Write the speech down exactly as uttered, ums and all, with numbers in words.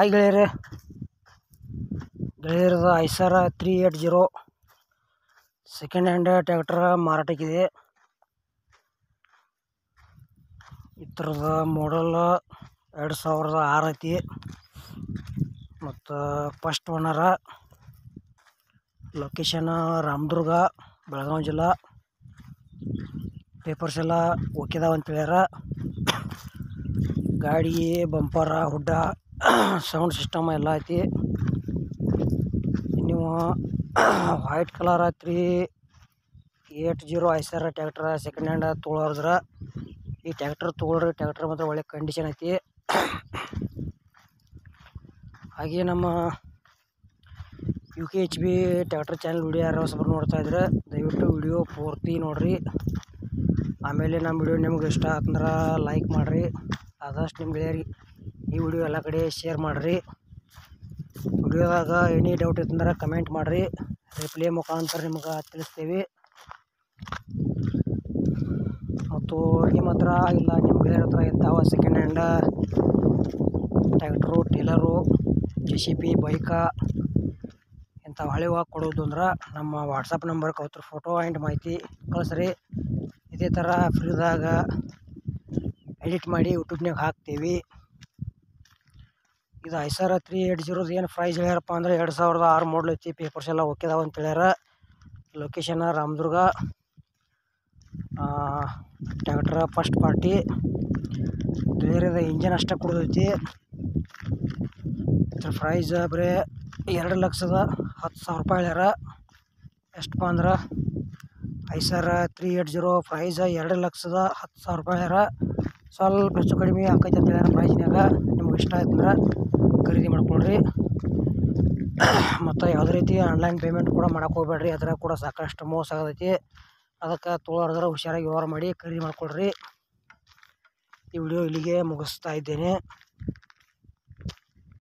Hi ಗೆಳೆಯರೆ, ಗೆಳೆಯರದ Eicher three eight zero second hand tractor ಮಾರಾಟಕ್ಕಿದೆ. ಈ ಥರದ ಮಾಡಲ್ ಎರಡು ಸಾವಿರದ ಆರು ಐತಿ ಮತ್ತು first owner. Location Ramdurg, Belagavi ಜಿಲ್ಲಾ. ಪೇಪರ್ಸ್ ಎಲ್ಲ ಓಕೆದಾವ ಅಂತ ಹೇಳ್ಯಾರ. ಗಾಡಿ ಬಂಪರ, ಹುಡ್ಡ, ಸೌಂಡ್ ಸಿಸ್ಟಮ್ ಎಲ್ಲ ಐತಿ. ನೀವು white colour three eight zero Eicher tractor second hand ತೊಗೊಳೋದ್ರ ಈ ಟ್ರ್ಯಾಕ್ಟರ್ ತೊಗೊಳ್ರಿ. ಟ್ರ್ಯಾಕ್ಟರ್ ಮಾತ್ರ ಒಳ್ಳೆ ಕಂಡೀಷನ್ ಐತಿ. ಹಾಗೆ ನಮ್ಮ U K H B tractor channel video ಯಾರು ಹೊಸಬರು ನೋಡ್ತಾ ಇದ್ರೆ ದಯವಿಟ್ಟು ವಿಡಿಯೋ ಪೂರ್ತಿ ನೋಡಿರಿ. ಆಮೇಲೆ ನಮ್ಮ ವಿಡಿಯೋ ನಿಮ್ಗೆ ಇಷ್ಟ ಆತಂದ್ರೆ ಲೈಕ್ ಮಾಡಿರಿ. ಆದಷ್ಟು ನಿಮ್ಮ ಗೆಳೆಯರಿಗೆ ಈ ವಿಡಿಯೋ ಎಲ್ಲ ಕಡೆ ಶೇರ್ ಮಾಡಿರಿ. ವಿಡಿಯೋದಾಗ ಎನಿ ಡೌಟ್ ಇತ್ತಂದ್ರೆ ಕಮೆಂಟ್ ಮಾಡಿರಿ, ರಿಪ್ಲೈ ಮುಖಾಂತರ ನಿಮ್ಗೆ ತಿಳಿಸ್ತೀವಿ. ಮತ್ತು ನಿಮ್ಮ ಹತ್ರ ಇಲ್ಲ ನಿಮ್ಮ ಗೆಳೆಯರ ಹತ್ರ ಇಂಥವ second hand tractor, trailer, J C B, bike ಇಂಥ ಹಳೆವಾಗ ಕೊಡೋದು ಅಂದ್ರೆ ನಮ್ಮ ವಾಟ್ಸಪ್ ನಂಬರ್ಗೆ ಅವ್ರ ಫೋಟೋ ಆ್ಯಂಡ್ ಮಾಹಿತಿ ಕಳಿಸ್ರಿ. ಇದೇ ಥರ ಫ್ರೀದಾಗ ಎಡಿಟ್ ಮಾಡಿ ಯೂಟ್ಯೂಬ್ನಾಗ ಹಾಕ್ತೀವಿ. ಇದು ಐಸರ್ ತ್ರೀ ಏಟ್ ಜೀರೋದು ಏನು ಪ್ರೈಸ್ ಹೇಳ್ಯಾರಪ್ಪ ಅಂದ್ರೆ ಎರಡು ಸಾವಿರದ ಆರು ಮಾಡಲ್ ಐತಿ. ಪೇಪರ್ಸ್ ಎಲ್ಲ ಓಕೆದಾವ ಅಂತ ಹೇಳ್ಯಾರ. Location Ramdurg. Tractor first party. ಗೆಳೆಯರದ ಇಂಜನ್ ಅಷ್ಟೇ ಕುಡಿದೈತಿ. ಇದ್ರ ಪ್ರೈಸ್ ಬರೀ ಎರಡು ಲಕ್ಷದ ಹತ್ತು ಸಾವಿರ ರೂಪಾಯಿ ಹೇಳ್ಯಾರ. ಎಷ್ಟಪ್ಪ ಅಂದ್ರೆ Eicher three eight zero price ಎರಡು ಲಕ್ಷದ ಹತ್ತು ಸಾವಿರ ರೂಪಾಯಿ ಹೇಳ್ಯಾರ. ಸ್ವಲ್ಪ ಹೆಚ್ಚು ಕಡಿಮೆ ಆಕೈತೆ ಅಂತ ಹೇಳ್ಯಾರ ಪ್ರೈಸ್ನಾಗ. ನಿಮ್ಗೆ ಇಷ್ಟ ಆಯ್ತಂದ್ರೆ ಖರೀದಿ ಮಾಡ್ಕೊಳ್ರಿ. ಮತ್ತು ಯಾವುದೇ ರೀತಿ ಆನ್ಲೈನ್ ಪೇಮೆಂಟ್ ಕೂಡ ಮಾಡೋಕೆ ಹೋಗ್ಬೇಡ್ರಿ. ಅದ್ರಾಗ ಕೂಡ ಸಾಕಷ್ಟು ಮೋಸ ಆಗತೈತಿ. ಅದಕ್ಕೆ ತೊಗೊಳೋದ್ರೆ ಹುಷಾರಾಗಿ ವ್ಯವಹಾರ ಮಾಡಿ ಖರೀದಿ ಮಾಡ್ಕೊಳ್ರಿ. ಈ ವಿಡಿಯೋ ಇಲ್ಲಿಗೆ ಮುಗಿಸ್ತಾ ಇದ್ದೇನೆ.